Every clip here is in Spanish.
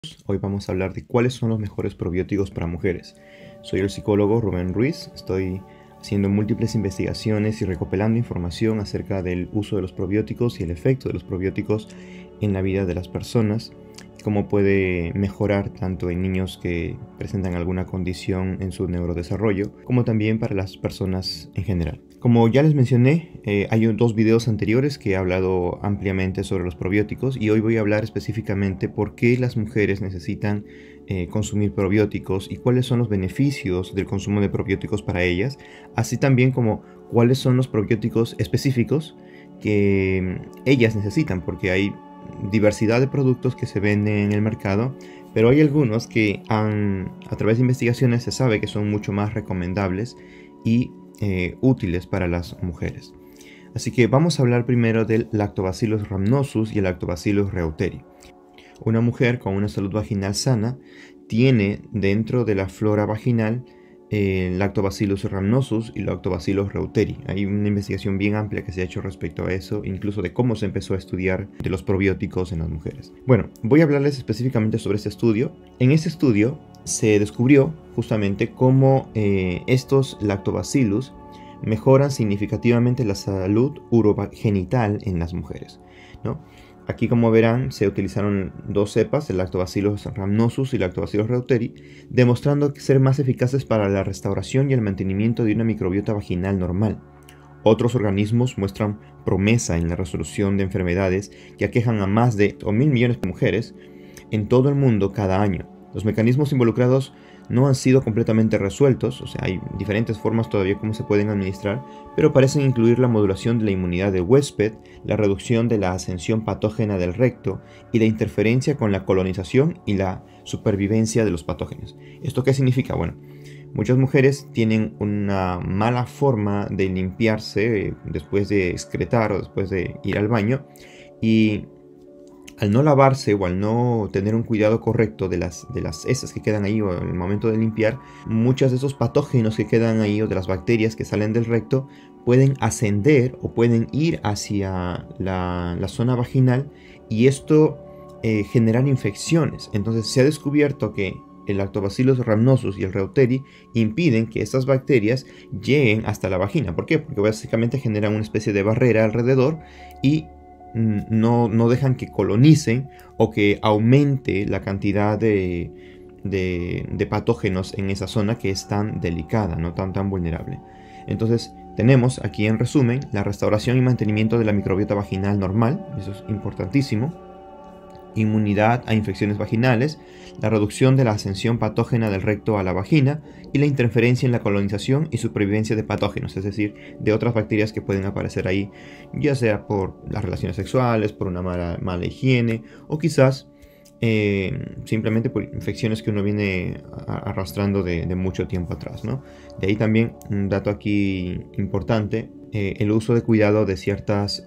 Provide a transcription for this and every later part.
Hoy vamos a hablar de cuáles son los mejores probióticos para mujeres. Soy el psicólogo Rubén Ruiz, estoy haciendo múltiples investigaciones y recopilando información acerca del uso de los probióticos y el efecto de los probióticos en la vida de las personas, cómo puede mejorar tanto en niños que presentan alguna condición en su neurodesarrollo, como también para las personas en general. Como ya les mencioné, hay dos videos anteriores que he hablado ampliamente sobre los probióticos y hoy voy a hablar específicamente por qué las mujeres necesitan consumir probióticos y cuáles son los beneficios del consumo de probióticos para ellas, así también como cuáles son los probióticos específicos que ellas necesitan, porque hay diversidad de productos que se venden en el mercado, pero hay algunos que a través de investigaciones se sabe que son mucho más recomendables y útiles para las mujeres. Así que vamos a hablar primero del Lactobacillus rhamnosus y el Lactobacillus reuteri. Una mujer con una salud vaginal sana tiene dentro de la flora vaginal Lactobacillus rhamnosus y Lactobacillus reuteri. Hay una investigación bien amplia que se ha hecho respecto a eso, incluso de cómo se empezó a estudiar de los probióticos en las mujeres. Bueno, voy a hablarles específicamente sobre este estudio. En este estudio se descubrió justamente cómo estos lactobacillus mejoran significativamente la salud urogenital en las mujeres, ¿no? Aquí, como verán, se utilizaron dos cepas, el Lactobacillus rhamnosus y el Lactobacillus reuteri, demostrando ser más eficaces para la restauración y el mantenimiento de una microbiota vaginal normal. Otros organismos muestran promesa en la resolución de enfermedades que aquejan a más de 1.000 millones de mujeres en todo el mundo cada año. Los mecanismos involucrados no han sido completamente resueltos, o sea, hay diferentes formas todavía como se pueden administrar, pero parecen incluir la modulación de la inmunidad del huésped, la reducción de la ascensión patógena del recto y la interferencia con la colonización y la supervivencia de los patógenos. ¿Esto qué significa? Bueno, muchas mujeres tienen una mala forma de limpiarse después de excretar o después de ir al baño, y al no lavarse o al no tener un cuidado correcto de las heces que quedan ahí o en el momento de limpiar, muchos de esos patógenos que quedan ahí o de las bacterias que salen del recto pueden ascender o pueden ir hacia la zona vaginal, y esto generar infecciones. Entonces se ha descubierto que el Lactobacillus rhamnosus y el reuteri impiden que estas bacterias lleguen hasta la vagina. ¿Por qué? Porque básicamente generan una especie de barrera alrededor y no dejan que colonicen o que aumente la cantidad de patógenos en esa zona que es tan delicada, no tan vulnerable. Entonces tenemos aquí en resumen la restauración y mantenimiento de la microbiota vaginal normal, eso es importantísimo, inmunidad a infecciones vaginales, la reducción de la ascensión patógena del recto a la vagina y la interferencia en la colonización y supervivencia de patógenos, es decir, de otras bacterias que pueden aparecer ahí, ya sea por las relaciones sexuales, por una mala higiene o quizás simplemente por infecciones que uno viene arrastrando de mucho tiempo atrás, ¿no? De ahí también un dato aquí importante, el uso de cuidado de ciertas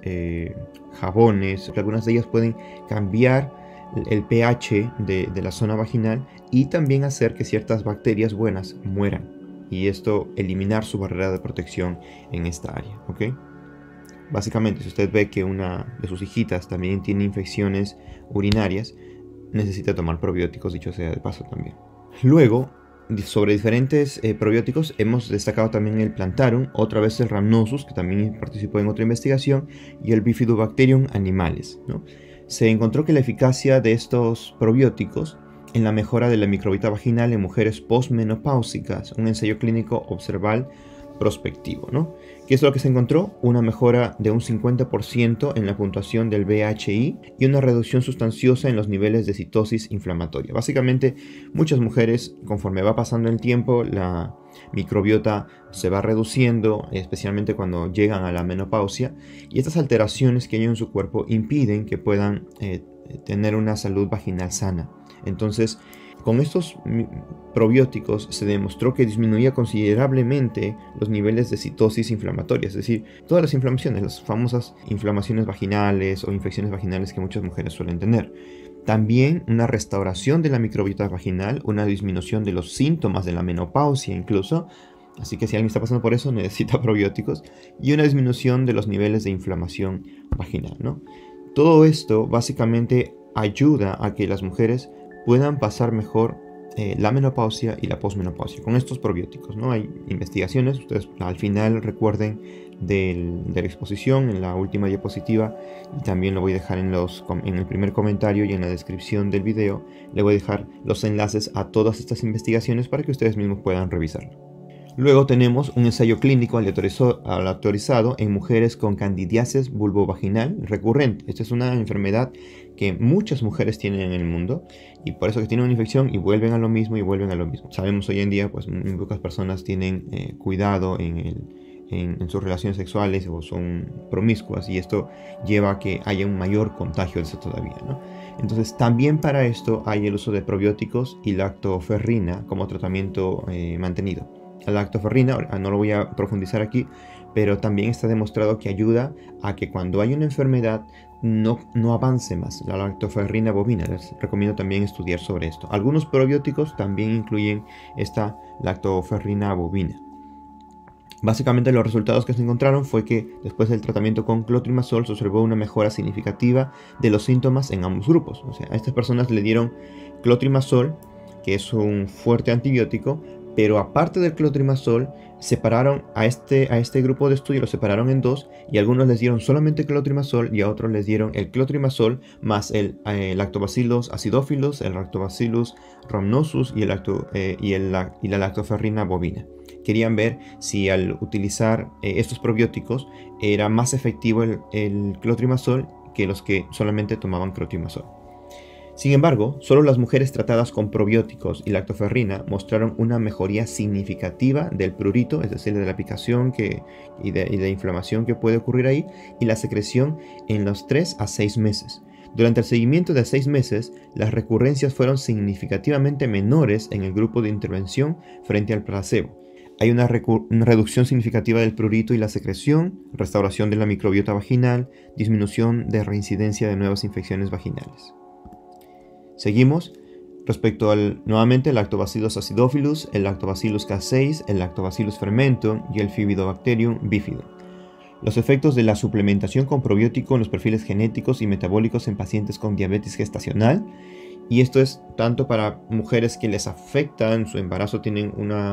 jabones. Algunas de ellas pueden cambiar el pH de la zona vaginal y también hacer que ciertas bacterias buenas mueran, y esto eliminar su barrera de protección en esta área, ¿ok? Básicamente, si usted ve que una de sus hijitas también tiene infecciones urinarias, necesita tomar probióticos, dicho sea de paso también. Luego, sobre diferentes probióticos, hemos destacado también el Plantarum, otra vez el Rhamnosus, que también participó en otra investigación, y el Bifidobacterium animalis, ¿no? Se encontró que la eficacia de estos probióticos en la mejora de la microbiota vaginal en mujeres postmenopáusicas, un ensayo clínico observal prospectivo, ¿no? ¿Qué es lo que se encontró? Una mejora de un 50% en la puntuación del BHI y una reducción sustanciosa en los niveles de citosis inflamatoria. Básicamente, muchas mujeres, conforme va pasando el tiempo, la microbiota se va reduciendo, especialmente cuando llegan a la menopausia, y estas alteraciones que hay en su cuerpo impiden que puedan tener una salud vaginal sana. Entonces, con estos probióticos se demostró que disminuía considerablemente los niveles de citosis inflamatoria, es decir, todas las inflamaciones, las famosas inflamaciones vaginales o infecciones vaginales que muchas mujeres suelen tener. También una restauración de la microbiota vaginal, una disminución de los síntomas de la menopausia incluso, así que si alguien está pasando por eso necesita probióticos, y una disminución de los niveles de inflamación vaginal, ¿no? Todo esto básicamente ayuda a que las mujeres puedan pasar mejor la menopausia y la posmenopausia con estos probióticos, ¿no? Hay investigaciones, ustedes al final recuerden de la exposición en la última diapositiva, y también lo voy a dejar en el primer comentario y en la descripción del video, le voy a dejar los enlaces a todas estas investigaciones para que ustedes mismos puedan revisarlo. Luego tenemos un ensayo clínico aleatorizado en mujeres con candidiasis vulvovaginal recurrente. Esta es una enfermedad que muchas mujeres tienen en el mundo, y por eso que tienen una infección y vuelven a lo mismo y vuelven a lo mismo. Sabemos hoy en día, pues muy pocas personas tienen cuidado en sus relaciones sexuales o son promiscuas, y esto lleva a que haya un mayor contagio de eso todavía, ¿no? Entonces también para esto hay el uso de probióticos y lactoferrina como tratamiento mantenido. La lactoferrina, no lo voy a profundizar aquí, pero también está demostrado que ayuda a que cuando hay una enfermedad no avance más la lactoferrina bovina. Les recomiendo también estudiar sobre esto. Algunos probióticos también incluyen esta lactoferrina bovina. Básicamente los resultados que se encontraron fue que después del tratamiento con clotrimazol se observó una mejora significativa de los síntomas en ambos grupos. O sea, a estas personas le dieron clotrimazol, que es un fuerte antibiótico, pero aparte del clotrimazol, separaron a este grupo de estudio, lo separaron en dos, y a algunos les dieron solamente clotrimazol y a otros les dieron el clotrimazol más el Lactobacillus acidophilus, el Lactobacillus rhamnosus y la lactoferrina bovina. Querían ver si al utilizar estos probióticos era más efectivo el clotrimazol que los que solamente tomaban clotrimazol. Sin embargo, solo las mujeres tratadas con probióticos y lactoferrina mostraron una mejoría significativa del prurito, es decir, de la picación y de inflamación que puede ocurrir ahí, y la secreción en los 3 a 6 meses. Durante el seguimiento de 6 meses, las recurrencias fueron significativamente menores en el grupo de intervención frente al placebo. Hay una reducción significativa del prurito y la secreción, restauración de la microbiota vaginal, disminución de reincidencia de nuevas infecciones vaginales. Seguimos respecto nuevamente el Lactobacillus acidophilus, el Lactobacillus casei, el Lactobacillus fermentum y el Bifidobacterium bifidum. Los efectos de la suplementación con probiótico en los perfiles genéticos y metabólicos en pacientes con diabetes gestacional, y esto es tanto para mujeres que les afectan su embarazo, tienen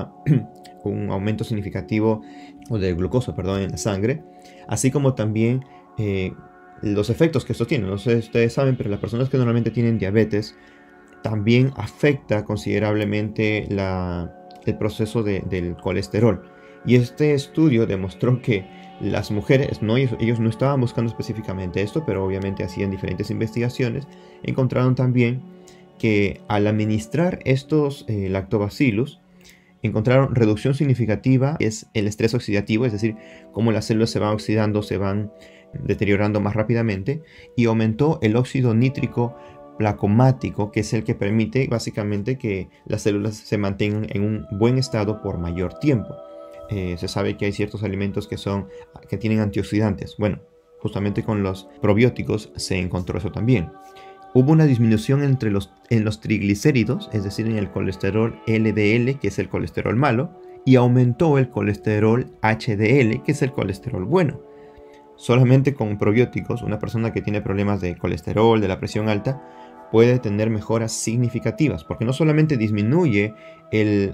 un aumento significativo de glucosa, en la sangre, así como también los efectos que esto tiene. No sé si ustedes saben, pero las personas que normalmente tienen diabetes también afecta considerablemente el proceso del colesterol. Y este estudio demostró que las mujeres, ellos no estaban buscando específicamente esto, pero obviamente hacían diferentes investigaciones, encontraron también que al administrar estos lactobacillus, encontraron reducción significativa, es el estrés oxidativo, es decir, cómo las células se van oxidando, se van deteriorando más rápidamente, y aumentó el óxido nítrico placomático, que es el que permite básicamente que las células se mantengan en un buen estado por mayor tiempo. Se sabe que hay ciertos alimentos que tienen antioxidantes. Bueno, justamente con los probióticos se encontró eso también. Hubo una disminución en los triglicéridos, es decir, en el colesterol LDL, que es el colesterol malo, y aumentó el colesterol HDL, que es el colesterol bueno. Solamente con probióticos, una persona que tiene problemas de colesterol, de la presión alta, puede tener mejoras significativas, porque no solamente disminuye el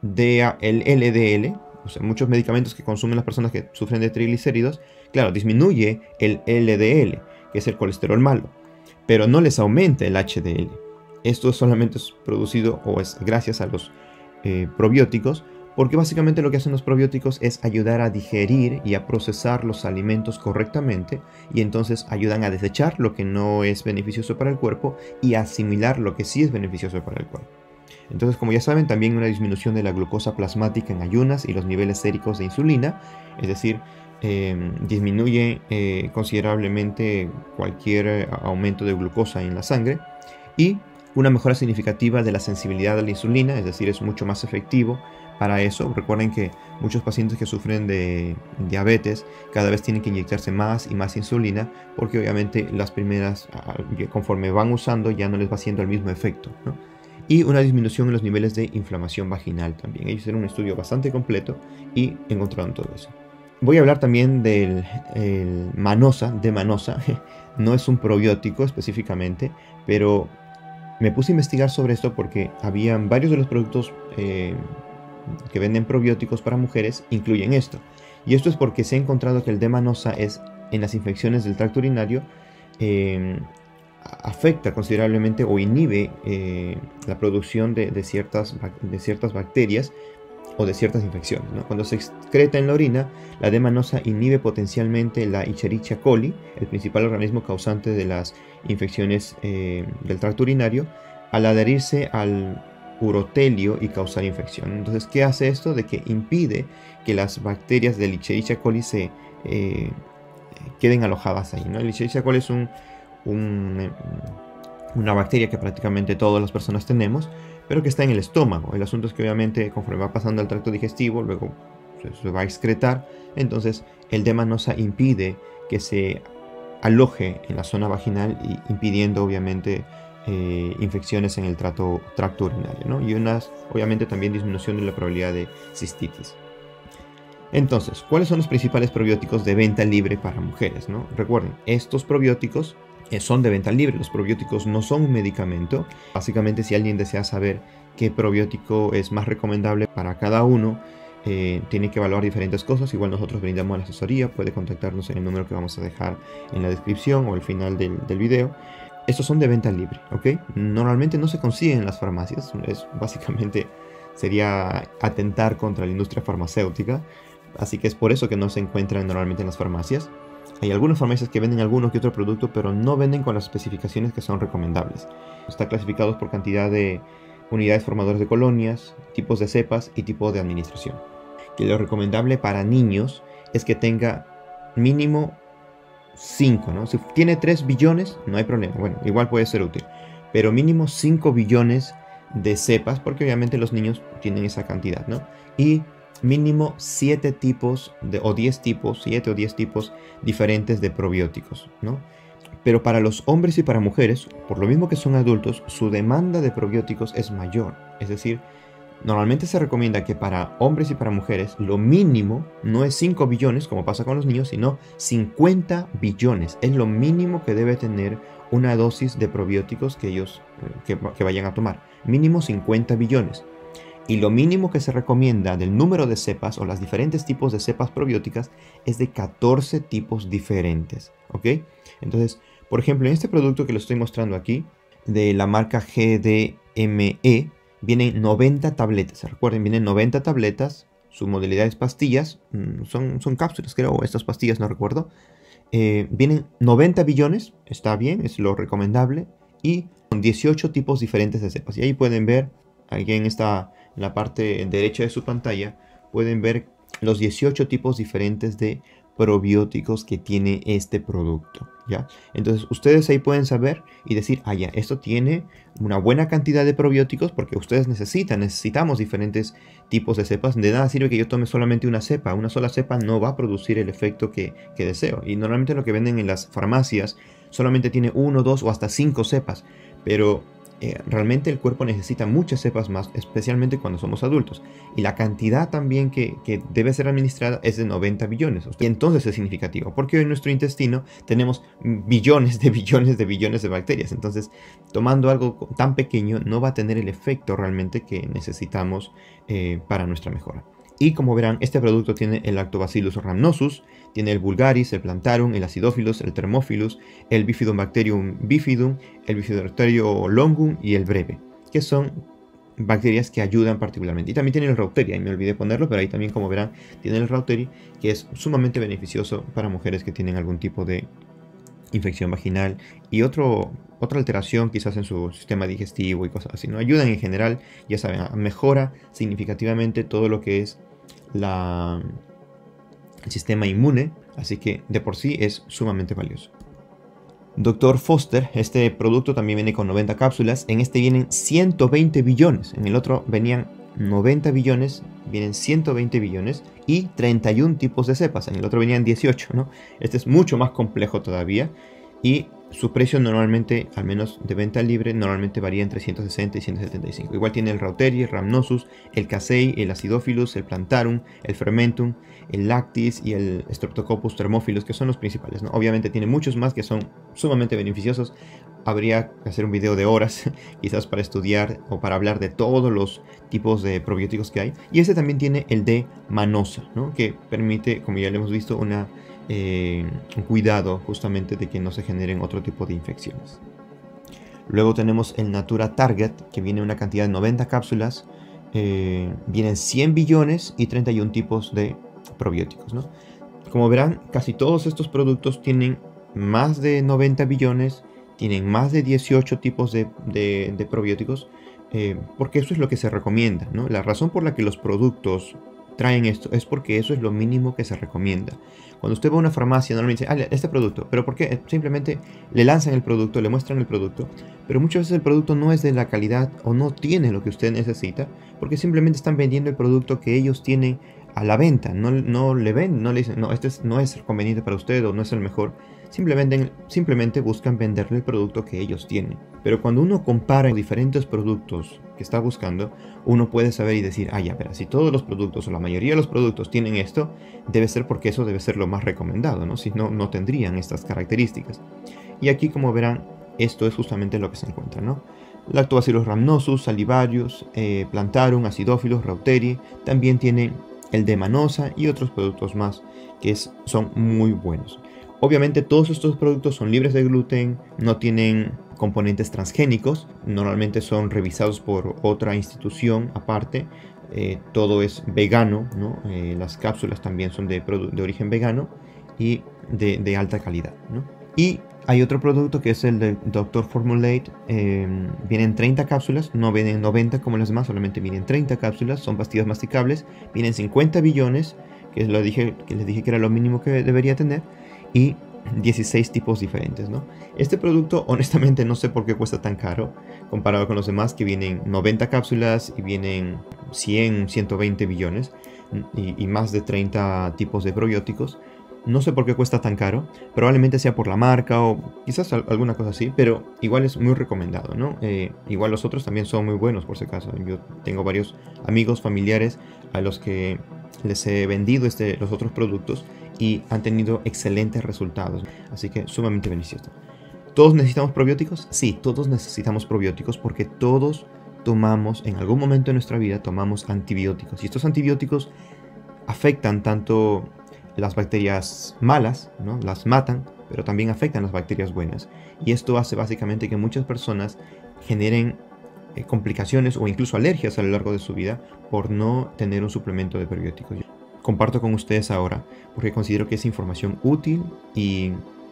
LDL, o sea, muchos medicamentos que consumen las personas que sufren de triglicéridos, claro, disminuye el LDL, que es el colesterol malo, pero no les aumenta el HDL. Esto solamente es producido o es gracias a los probióticos, porque básicamente lo que hacen los probióticos es ayudar a digerir y a procesar los alimentos correctamente, y entonces ayudan a desechar lo que no es beneficioso para el cuerpo y a asimilar lo que sí es beneficioso para el cuerpo. Entonces, como ya saben, también una disminución de la glucosa plasmática en ayunas y los niveles séricos de insulina, es decir, disminuye considerablemente cualquier aumento de glucosa en la sangre, y una mejora significativa de la sensibilidad a la insulina, es decir, es mucho más efectivo para eso. Recuerden que muchos pacientes que sufren de diabetes cada vez tienen que inyectarse más y más insulina, porque obviamente las primeras, conforme van usando, ya no les va haciendo el mismo efecto, ¿no? Y una disminución en los niveles de inflamación vaginal también. Ellos hicieron un estudio bastante completo y encontraron todo eso. Voy a hablar también del manosa, no es un probiótico específicamente, pero Me puse a investigar sobre esto porque habían varios de los productos que venden probióticos para mujeres incluyen esto. Y esto es porque se ha encontrado que el D-manosa es en las infecciones del tracto urinario afecta considerablemente o inhibe la producción de ciertas bacterias o de ciertas infecciones, ¿no? Cuando se excreta en la orina, la D-manosa inhibe potencialmente la Escherichia coli, el principal organismo causante de las infecciones del tracto urinario, al adherirse al urotelio y causar infección. Entonces, ¿qué hace esto? De que impide que las bacterias del Escherichia coli se queden alojadas ahí, ¿no? El Escherichia coli es una bacteria que prácticamente todas las personas tenemos, pero que está en el estómago. El asunto es que obviamente conforme va pasando al tracto digestivo, luego se va a excretar, entonces el D-manosa impide que se aloje en la zona vaginal, y impidiendo obviamente infecciones en el tracto urinario, ¿no? Y obviamente también disminución de la probabilidad de cistitis. Entonces, ¿cuáles son los principales probióticos de venta libre para mujeres, ¿no? Recuerden, estos probióticos son de venta libre. Los probióticos no son un medicamento. Básicamente, si alguien desea saber qué probiótico es más recomendable para cada uno, tiene que evaluar diferentes cosas. Igual nosotros brindamos la asesoría. Puede contactarnos en el número que vamos a dejar en la descripción o al final del video. Estos son de venta libre, ¿ok? Normalmente no se consiguen en las farmacias. Básicamente sería atentar contra la industria farmacéutica. Así que es por eso que no se encuentran normalmente en las farmacias. Hay algunas farmacias que venden alguno que otro producto, pero no venden con las especificaciones que son recomendables. Están clasificados por cantidad de unidades formadoras de colonias, tipos de cepas y tipo de administración. Que lo recomendable para niños es que tenga mínimo 5, ¿no? Si tiene 3 billones, no hay problema. Bueno, igual puede ser útil. Pero mínimo 5 billones de cepas, porque obviamente los niños tienen esa cantidad, ¿no? Y mínimo 7 tipos o 10 tipos, 7 o 10 tipos diferentes de probióticos, ¿no? Pero para los hombres y para mujeres, por lo mismo que son adultos, su demanda de probióticos es mayor. Es decir, normalmente se recomienda que para hombres y para mujeres lo mínimo no es 5 billones, como pasa con los niños, sino 50 billones. Es lo mínimo que debe tener una dosis de probióticos que ellos que vayan a tomar. Mínimo 50 billones. Y lo mínimo que se recomienda del número de cepas o las diferentes tipos de cepas probióticas es de 14 tipos diferentes, ¿ok? Entonces, por ejemplo, en este producto que les estoy mostrando aquí, de la marca GDME, vienen 90 tabletas. Recuerden, vienen 90 tabletas. Su modalidad es pastillas. Son cápsulas, creo, o estas pastillas, no recuerdo. Vienen 90 billones, está bien, es lo recomendable. Y son 18 tipos diferentes de cepas. Y ahí pueden ver, aquí en la parte derecha de su pantalla, pueden ver los 18 tipos diferentes de probióticos que tiene este producto, ¿ya? Entonces ustedes ahí pueden saber y decir, ah, ya, esto tiene una buena cantidad de probióticos porque ustedes necesitamos diferentes tipos de cepas. De nada sirve que yo tome solamente una cepa. Una sola cepa no va a producir el efecto que deseo. Y normalmente lo que venden en las farmacias solamente tiene 1, 2 o hasta 5 cepas. Pero realmente el cuerpo necesita muchas cepas más, especialmente cuando somos adultos. Y la cantidad también que debe ser administrada es de 90 billones. Y entonces es significativo, porque hoy en nuestro intestino tenemos billones de billones de billones de bacterias. Entonces, tomando algo tan pequeño no va a tener el efecto realmente que necesitamos para nuestra mejora. Y como verán, este producto tiene el Lactobacillus rhamnosus, tiene el Vulgaris, el Plantarum, el Acidophilus, el Thermophilus, el Bifidobacterium bifidum, el Bifidobacterium longum y el Breve, que son bacterias que ayudan particularmente. Y también tiene el Reuteri, ahí me olvidé ponerlo, pero ahí también, como verán, tiene el Reuteri, que es sumamente beneficioso para mujeres que tienen algún tipo de infección vaginal y otra alteración quizás en su sistema digestivo y cosas así, ¿no? Ayudan en general, ya saben, mejora significativamente todo lo que es el sistema inmune, así que de por sí es sumamente valioso. Dr. Foster, este producto también viene con 90 cápsulas, en este vienen 120 billones, en el otro venían 90 billones, vienen 120 billones y 31 tipos de cepas, en el otro venían 18, ¿no? Este es mucho más complejo todavía y su precio normalmente, al menos de venta libre, normalmente varía entre 160 y 175. Igual tiene el Reuteri, el Rhamnosus, el Casei, el Acidophilus, el Plantarum, el Fermentum, el Lactis y el Streptococcus thermophilus, que son los principales, ¿no? Obviamente tiene muchos más que son sumamente beneficiosos. habría que hacer un video de horas, quizás para estudiar o para hablar de todos los tipos de probióticos que hay. Y este también tiene el de manosa, ¿no? Que permite, como ya lo hemos visto, un cuidado justamente de que no se generen otro tipo de infecciones. Luego tenemos el Natura Target, que viene una cantidad de 90 cápsulas. Vienen 100 billones y 31 tipos de probióticos, ¿no? Como verán, casi todos estos productos tienen más de 90 billones, tienen más de 18 tipos de probióticos, porque eso es lo que se recomienda, ¿no? La razón por la que los productos traen esto es porque eso es lo mínimo que se recomienda. Cuando usted va a una farmacia, normalmente dice, este producto, ¿pero por qué? Simplemente le lanzan el producto, le muestran el producto, pero muchas veces el producto no es de la calidad o no tiene lo que usted necesita, porque simplemente están vendiendo el producto que ellos tienen a la venta. No le ven, no le dicen, no, este no es conveniente para usted o no es el mejor. Simplemente buscan venderle el producto que ellos tienen. Pero cuando uno compara diferentes productos que está buscando, uno puede saber y decir, ya, pero si todos los productos o la mayoría de los productos tienen esto, debe ser porque eso debe ser lo más recomendado, ¿no? Si no, no tendrían estas características. Y aquí, como verán, esto es justamente lo que se encuentra, ¿no? Lactobacillus rhamnosus, Salivarius, Plantarum, Acidophilus, Reuteri. También tiene el de manosa y otros productos más que son muy buenos. Obviamente todos estos productos son libres de gluten, no tienen componentes transgénicos, normalmente son revisados por otra institución aparte, todo es vegano, ¿no? Las cápsulas también son de origen vegano y de alta calidad, ¿no? Y hay otro producto que es el de Dr. Formulate, vienen 30 cápsulas, no vienen 90 como las demás, solamente vienen 30 cápsulas, son pastillas masticables, vienen 50 billones, que les dije que era lo mínimo que debería tener, y 16 tipos diferentes, ¿no? Este producto, honestamente, no sé por qué cuesta tan caro comparado con los demás, que vienen 90 cápsulas y vienen 100, 120 billones y más de 30 tipos de probióticos. No sé por qué cuesta tan caro, probablemente sea por la marca o quizás alguna cosa así, pero igual es muy recomendado, ¿no? Igual los otros también son muy buenos, por si acaso. Yo tengo varios amigos, familiares a los que les he vendido los otros productos y han tenido excelentes resultados, así que sumamente beneficioso. ¿Todos necesitamos probióticos? Sí, todos necesitamos probióticos porque todos tomamos, en algún momento de nuestra vida, tomamos antibióticos. Y estos antibióticos afectan tanto las bacterias malas, ¿no? Las matan, pero también afectan las bacterias buenas. Y esto hace básicamente que muchas personas generen complicaciones o incluso alergias a lo largo de su vida por no tener un suplemento de probióticos. Comparto con ustedes ahora porque considero que es información útil y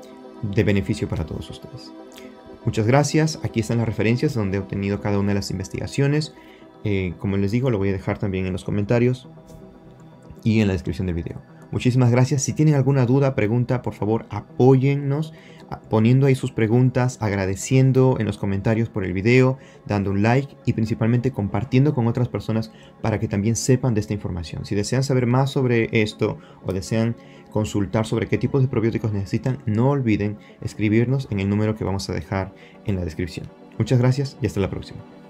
de beneficio para todos ustedes. Muchas gracias. Aquí están las referencias donde he obtenido cada una de las investigaciones. Como les digo, lo voy a dejar también en los comentarios y en la descripción del video. Muchísimas gracias. Si tienen alguna duda, pregunta, por favor, apóyennos poniendo ahí sus preguntas, agradeciendo en los comentarios por el video, dando un like y principalmente compartiendo con otras personas para que también sepan de esta información. Si desean saber más sobre esto o desean consultar sobre qué tipos de probióticos necesitan, no olviden escribirnos en el número que vamos a dejar en la descripción. Muchas gracias y hasta la próxima.